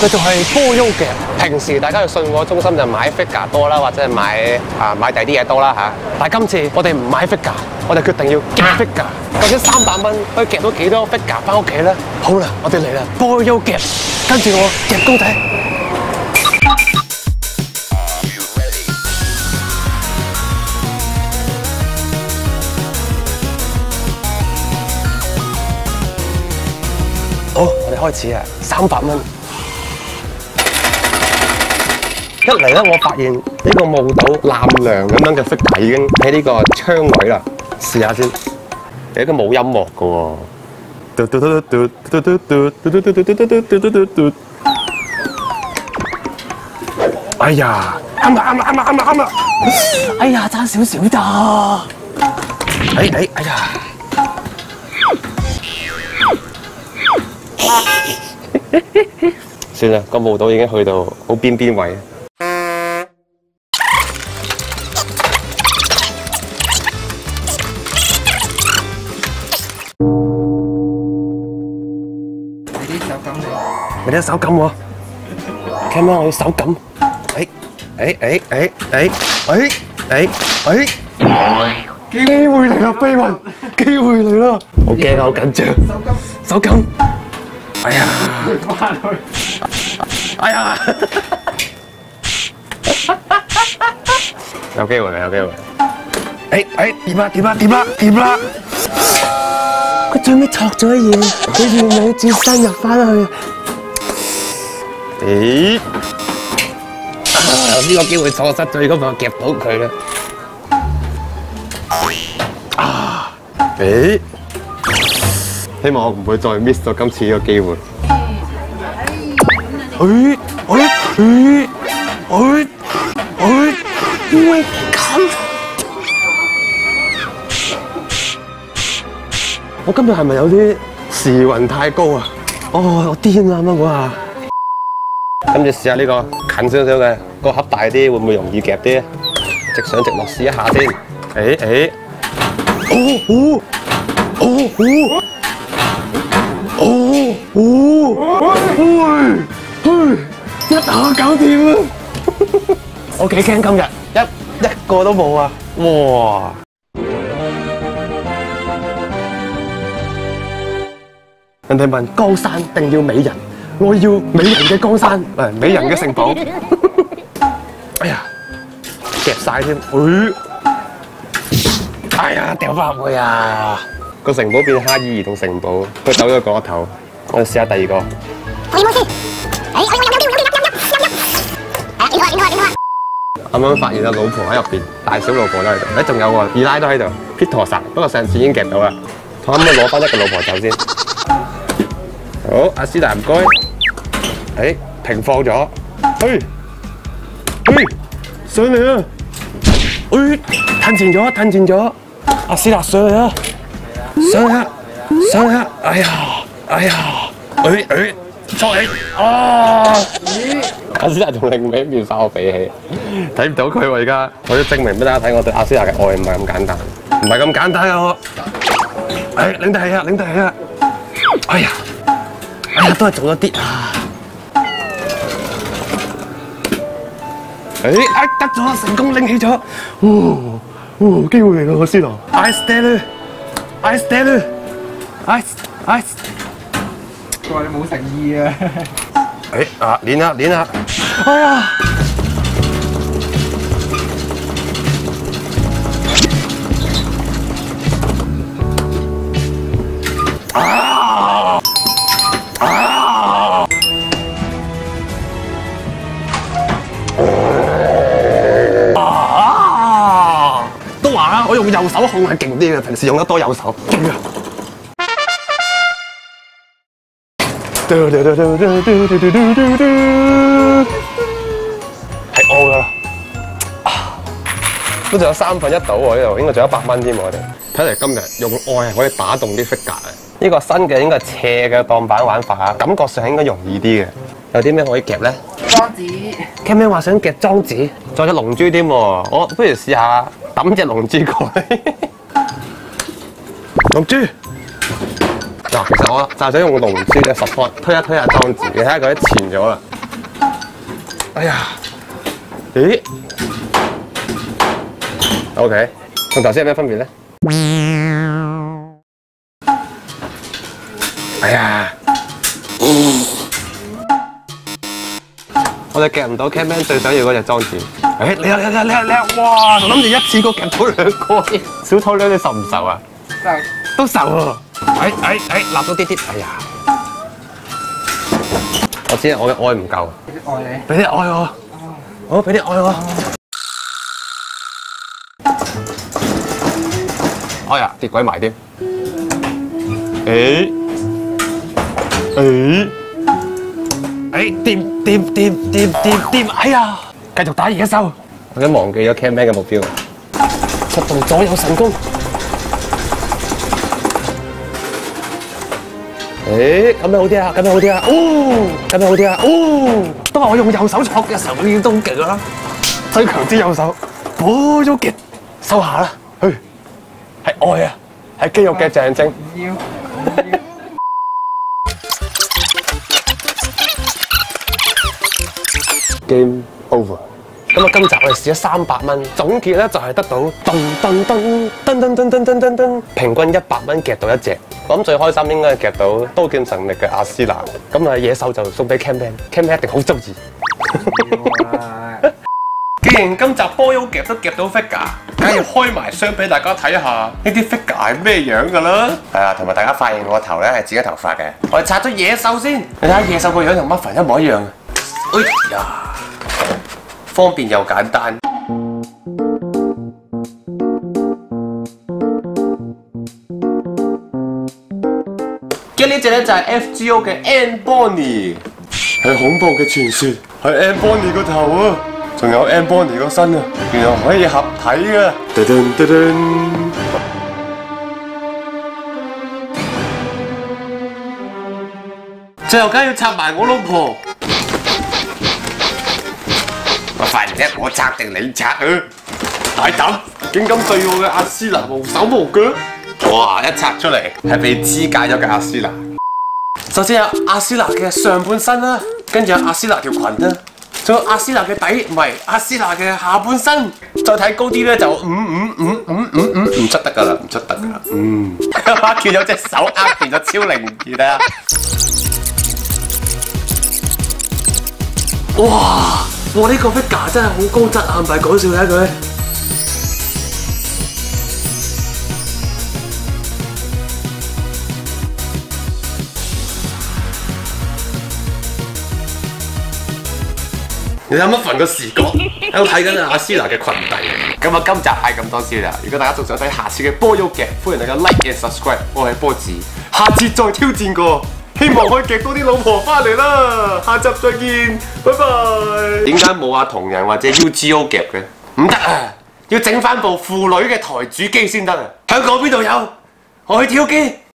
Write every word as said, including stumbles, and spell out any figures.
嘅就係波優夾。平時大家去信貨中心就買 figure 多啦，或者係買啊買第啲嘢多啦嚇。但係今次我哋唔買 figure，我哋決定要夾 figure。究竟三百蚊可以夾到幾多 figure 翻屋企咧？好啦，我哋嚟啦，波優夾，跟住我夾公仔。好，我哋開始啊！三百蚊。一嚟咧，我發現呢個霧島藍亮咁樣嘅 figure 已經喺呢個窗位啦。試下先，有一個冇音樂嘅喎。哎呀，啱啦啱啦啱啦啱啦啱啦！哎呀，爭少少咋？哎哎哎呀！算啦，個霧島已經去到好邊邊位。 俾啲手感你， 俾啲手感喎。Cam 我要手感。誒誒誒誒誒誒誒誒，機會嚟啦，飛雲，機會嚟啦！好驚啊，好緊張。手感，手感。哎呀！翻去。哎呀！有機會，有機會。誒誒，掂啦掂啦掂啦掂啦！佢最尾錯咗嘢，佢要你轉身入翻去。誒！啊！呢個機會錯失咗，如果唔係夾到佢啦。啊！誒！希望我唔會再 miss 咗今次呢個機會。誒誒誒誒誒，喂咁！我今日係咪有啲時運太高啊？哦，我癲啦咁啊！跟住試下呢個近少少嘅，個盒大啲，會唔會容易夾啲？直上直落試一下先。誒誒，哦哦哦哦！哦哦，嘿，一下搞掂啦！我幾驚今日一一個都冇啊！哇！人哋問江山定要美人，我要美人嘅江山，誒美人嘅城堡。哎呀，夾晒添！誒，哎呀，掉翻入去啊！個城堡變哈爾移動城堡，佢走咗嗰一頭。我哋試下第二個。我要冇先。誒，我要有有有有有有有。啊，呢個呢個呢個。啱啱發現阿老婆喺入邊，大小老婆都喺度。誒，仲有喎，二奶都喺度。Peter 神，不過上次已經夾到啦。可唔可以攞翻一個老婆走先？好，阿斯達唔該。誒，平放咗。嘿，嘿，上嚟啊！誒，褪前咗，褪前咗。阿斯達上嚟啊！上嚟啊！上嚟啊！哎呀！哎呀！誒誒，捉起！啊！阿斯達仲另一面發我脾氣，睇唔到佢喎而家。我要證明俾大家睇，我對阿斯達嘅愛唔係咁簡單，唔係咁簡單啊！我，誒領弟啊，領弟啊！哎呀！哎呀，都係做咗啲啊！誒啊得咗，成功拎起咗！哇哇，機會嚟啦，阿斯達 ！I stand I stand I I。 佢話你冇誠意啊！ 誒啊，練啦練啦！哎呀！啊啊！啊！都話啦，我用右手控係勁啲嘅，平時用得多右手。係 O 噶啦，都仲有三分一到喎，呢度應該仲有一百蚊添喎，我哋睇嚟今日用愛係可以打動啲 figure 嘅。呢個新嘅應該係斜嘅當板玩法啊，感覺上應該容易啲嘅。有啲咩可以夾咧？ 莊子 ，Cam 話想夾莊子，仲有隻龍珠添喎，我不如試下抌隻龍珠過嚟。龍珠。嗱，其實我就想用龍珠嘅 support 推一推下莊子，你睇下佢都前咗啦。 哎呀，咦 ？OK， 同頭先有咩分別咧？哎呀！我哋夾唔到 Camman 最想要嗰隻裝置。誒，你啊你啊你啊你啊！哇！諗住一次過夾到兩個添。小丑女你受唔受啊？ 受都受喎。誒誒誒，立到啲啲。哎呀！我知我嘅愛唔夠。 俾啲愛你。 俾啲愛我。好，俾啲愛我。哎呀，跌鬼埋添。誒誒。誒掂掂掂掂掂掂！哎呀，繼續打野獸。我已經忘記咗 Camman 嘅目標。出動左右神功。誒，咁樣好啲啊！咁樣好啲啊！哦，咁樣好啲啊！哦，都話我用右手戳嘅時候已經都好勁啦。最強之右手，補咗極，收下啦。去，係愛啊，係肌肉嘅象徵。 唔要，唔要。 Game over。咁啊，今集我哋試咗三百蚊，總結咧就係得到噔噔噔噔噔噔噔噔噔噔，平均一百蚊夾到一隻。我諗最開心應該係夾到刀劍神域嘅阿斯蘭。咁啊，野獸就送俾 Camman，Camman 一定好中意。既然今集波優夾都夾到 figure，梗係要開埋箱俾大家睇下呢啲 figure 係咩樣㗎啦。係啊，同埋大家發現我個頭咧係自己頭髮嘅。我哋拆咗野獸先，你睇下野獸個樣同 Muffin 一模一樣。哎呀，方便又簡單。跟呢隻咧就係 F G O 嘅 Anne-Bonny， 係恐怖嘅傳說，係 Anne-Bonny 個頭啊，仲有 Anne-Bonny 個身啊，原來可以合體嘅。噔噔噔噔，最後梗係要拆埋我老婆。我發現啫，我拆定你拆啊！大膽，竟敢對我嘅阿斯娜無手無腳！哇！一拆出嚟係被肢解咗嘅阿斯娜。首先有阿斯娜嘅上半身啦，跟住有阿斯娜條裙啦，仲有阿斯娜嘅底，唔係阿斯娜嘅下半身。再睇高啲咧就五五五五五五唔出得㗎啦，唔出得㗎啦。嗯，見到隻手握住咗超靈異啊！哇！哇！呢個 figure 真係好高質啊，唔係講笑嘅佢。你睇Muffin個視覺喺度睇緊阿斯娜嘅裙底。咁啊，今集係咁多先啦。如果大家仲想睇下次嘅波優夾，歡迎大家 like and subscribe。我係波子，下次再挑戰過。希望可以夾多啲老婆翻嚟啦！下集再見，拜拜。點解冇阿同人或者 U G O 夾嘅？唔得啊！要整翻部婦女嘅台主機先得啊！香港邊度有？我去挑機。